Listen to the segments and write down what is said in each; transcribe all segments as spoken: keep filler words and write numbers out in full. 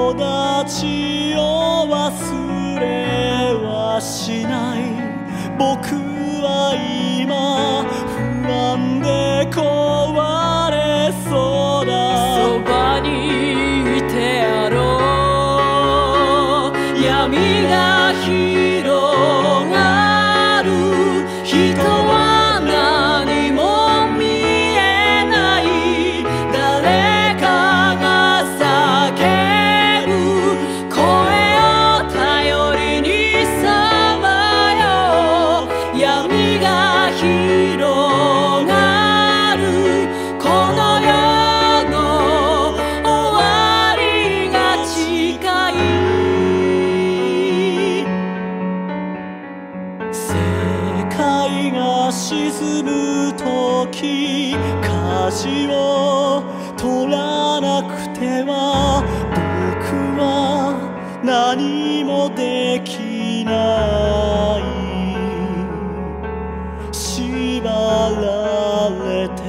友達を忘れはしない。僕は今不安で壊れそうだ。 そばにいてやろう。闇が広がる。人は何も見えない。誰かが叫ぶ声を頼りにさまよう。闇が広がる。この世の終わりが近い。 世界が沈む時、舵を取らなくては僕は何もできない。縛られて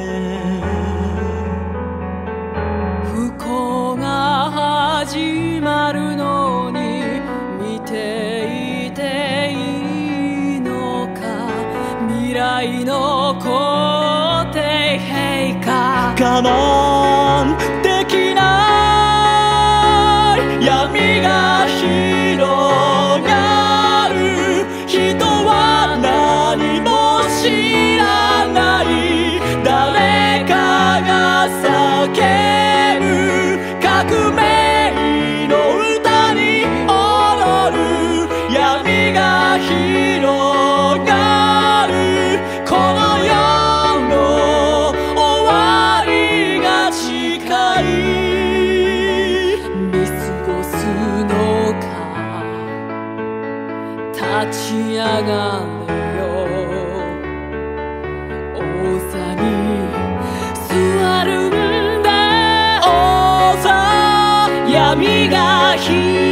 不幸が始まるのに見ていていいのか。未来の肯定兵か。 我慢できない。闇が広がる。人は何も知らない。誰かが叫ぶ革命の歌に踊る。闇が広がる。この世の終わりが近い。 見過ごすのか。立ち上がれよ。王座に座るんだ。 王座、 闇が広